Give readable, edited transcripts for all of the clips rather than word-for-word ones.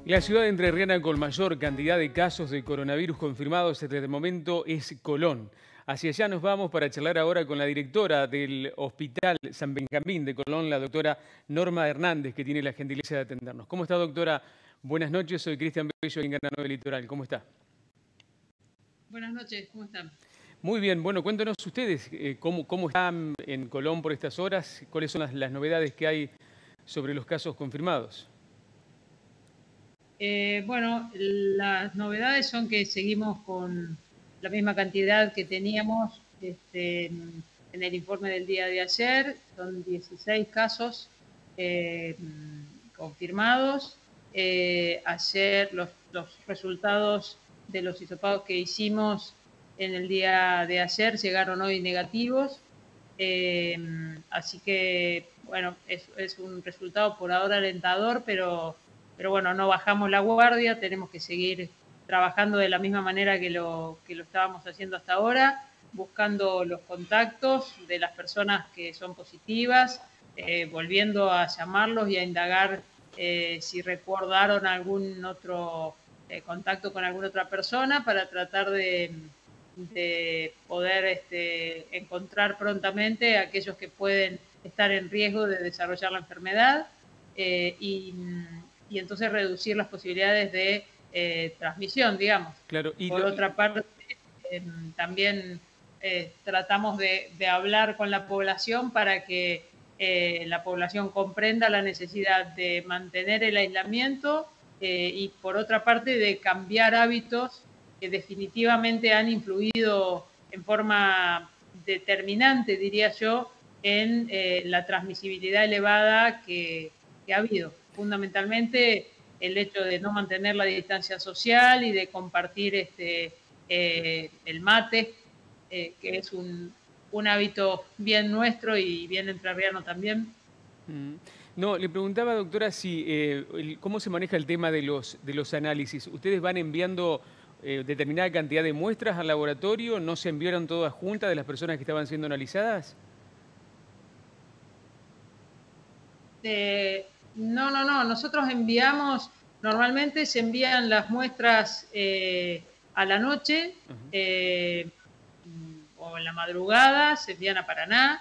La ciudad entrerriana con mayor cantidad de casos de coronavirus confirmados desde el momento es Colón. Hacia allá nos vamos para charlar ahora con la directora del Hospital San Benjamín de Colón, la doctora Norma Hernández, que tiene la gentileza de atendernos. ¿Cómo está, doctora? Buenas noches, soy Cristian Bello, en Encarna 9 Litoral. ¿Cómo está? Buenas noches, ¿cómo están? Muy bien, bueno, cuéntanos ustedes cómo están en Colón por estas horas, cuáles son las novedades que hay sobre los casos confirmados. Bueno, las novedades son que seguimos con la misma cantidad que teníamos en el informe del día de ayer. Son 16 casos confirmados. Ayer los resultados de los hisopados que hicimos en el día de ayer llegaron hoy negativos. Así que, bueno, es un resultado por ahora alentador, pero bueno, no bajamos la guardia, tenemos que seguir trabajando de la misma manera que lo estábamos haciendo hasta ahora, buscando los contactos de las personas que son positivas, volviendo a llamarlos y a indagar si recordaron algún otro contacto con alguna otra persona para tratar de poder encontrar prontamente a aquellos que pueden estar en riesgo de desarrollar la enfermedad y entonces reducir las posibilidades de transmisión, digamos. Claro, Por otra parte, también tratamos de hablar con la población para que la población comprenda la necesidad de mantener el aislamiento y por otra parte de cambiar hábitos que definitivamente han influido en forma determinante, diría yo, en la transmisibilidad elevada que ha habido. Fundamentalmente el hecho de no mantener la distancia social y de compartir el mate, que es un hábito bien nuestro y bien entrerriano también. No, le preguntaba, doctora, si cómo se maneja el tema de los análisis. ¿Ustedes van enviando determinada cantidad de muestras al laboratorio? ¿No se enviaron todas juntas de las personas que estaban siendo analizadas? No. Nosotros enviamos, normalmente se envían las muestras a la noche o en la madrugada, se envían a Paraná.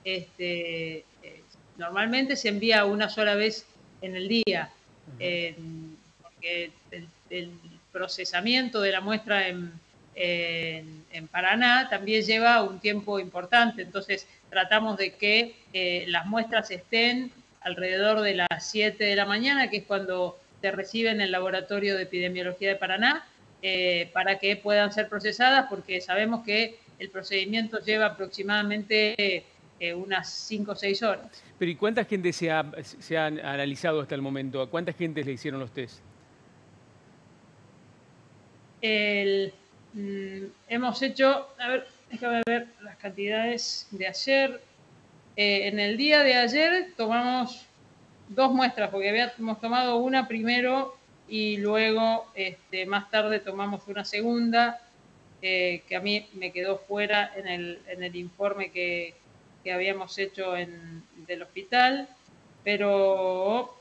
Normalmente se envía una sola vez en el día, porque el procesamiento de la muestra en Paraná también lleva un tiempo importante, entonces tratamos de que las muestras estén alrededor de las 7 de la mañana, que es cuando se reciben en el Laboratorio de Epidemiología de Paraná, para que puedan ser procesadas, porque sabemos que el procedimiento lleva aproximadamente unas 5 o 6 horas. Pero ¿y cuánta gente se ha analizado hasta el momento? ¿A cuánta gente le hicieron los test? Hemos hecho, a ver, déjame ver las cantidades de ayer. En el día de ayer tomamos 2 muestras, porque habíamos tomado una primero y luego más tarde tomamos una segunda, que a mí me quedó fuera en el informe que habíamos hecho del hospital, pero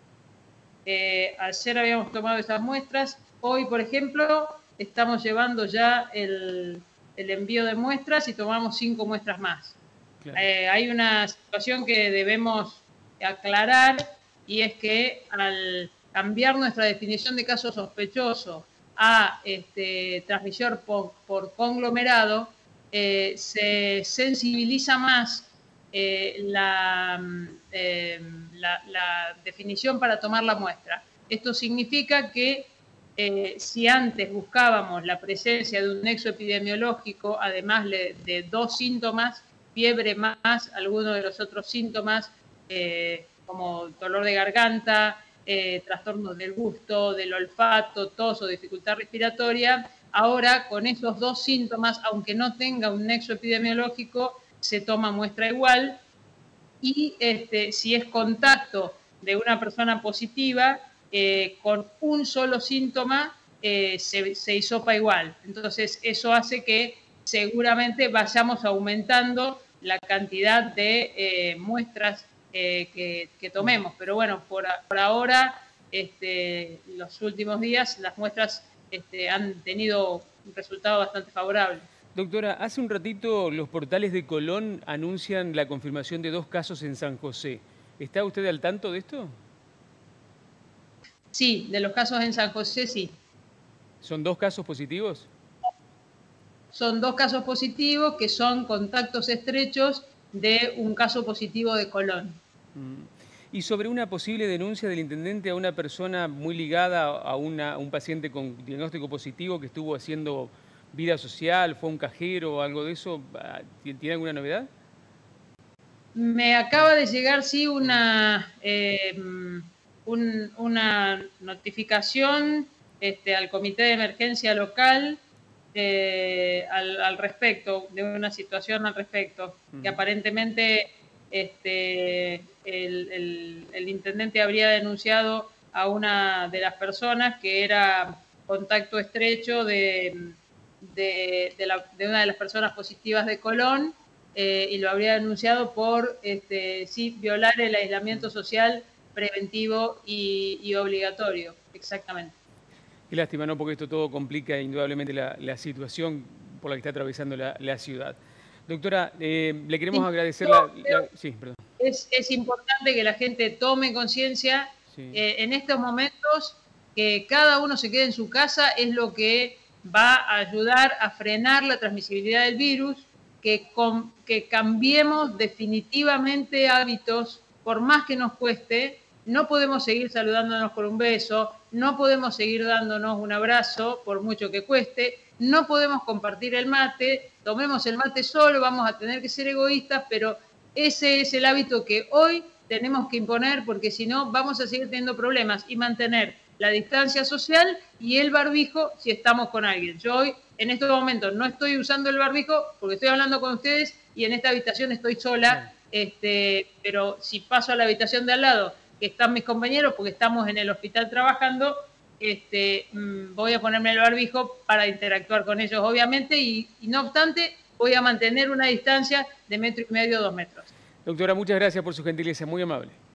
ayer habíamos tomado esas muestras. Hoy, por ejemplo, estamos llevando ya el envío de muestras y tomamos 5 muestras más. Claro. Hay una situación que debemos aclarar y es que al cambiar nuestra definición de caso sospechoso a transmisión por conglomerado, se sensibiliza más la definición para tomar la muestra. Esto significa que si antes buscábamos la presencia de un nexo epidemiológico, además de 2 síntomas, fiebre más algunos de los otros síntomas, como dolor de garganta, trastornos del gusto, del olfato, tos o dificultad respiratoria, ahora con esos 2 síntomas, aunque no tenga un nexo epidemiológico, se toma muestra igual y si es contacto de una persona positiva, con un solo síntoma se hisopa igual. Entonces eso hace que seguramente vayamos aumentando la cantidad de muestras que tomemos. Pero bueno, por ahora los últimos días las muestras han tenido un resultado bastante favorable. Doctora, hace un ratito los portales de Colón anuncian la confirmación de 2 casos en San José. ¿Está usted al tanto de esto? Sí, de los casos en San José, sí. ¿Son 2 casos positivos? Son 2 casos positivos que son contactos estrechos de un caso positivo de Colón. Y sobre una posible denuncia del intendente a una persona muy ligada a un paciente con diagnóstico positivo que estuvo haciendo vida social, fue un cajero o algo de eso, ¿tiene alguna novedad? Me acaba de llegar, sí, una notificación al Comité de Emergencia Local al respecto, de una situación al respecto, que aparentemente el intendente habría denunciado a una de las personas que era contacto estrecho de una de las personas positivas de Colón, y lo habría denunciado por sí, violar el aislamiento social preventivo y obligatorio, exactamente. Qué lástima, ¿no? Porque esto todo complica indudablemente la situación por la que está atravesando la ciudad. Doctora, le queremos agradecer Sí, perdón. Es importante que la gente tome conciencia, sí, en estos momentos, que cada uno se quede en su casa, es lo que va a ayudar a frenar la transmisibilidad del virus, que cambiemos definitivamente hábitos, por más que nos cueste. No podemos seguir saludándonos con un beso, no podemos seguir dándonos un abrazo, por mucho que cueste, no podemos compartir el mate, tomemos el mate solo, vamos a tener que ser egoístas, pero ese es el hábito que hoy tenemos que imponer, porque si no vamos a seguir teniendo problemas, y mantener la distancia social y el barbijo si estamos con alguien. Yo hoy, en estos momentos, no estoy usando el barbijo porque estoy hablando con ustedes y en esta habitación estoy sola, pero si paso a la habitación de al lado, que están mis compañeros, porque estamos en el hospital trabajando, voy a ponerme el barbijo para interactuar con ellos, obviamente, y no obstante, voy a mantener una distancia de 1,5 metros, 2 metros. Doctora, muchas gracias por su gentileza, muy amable.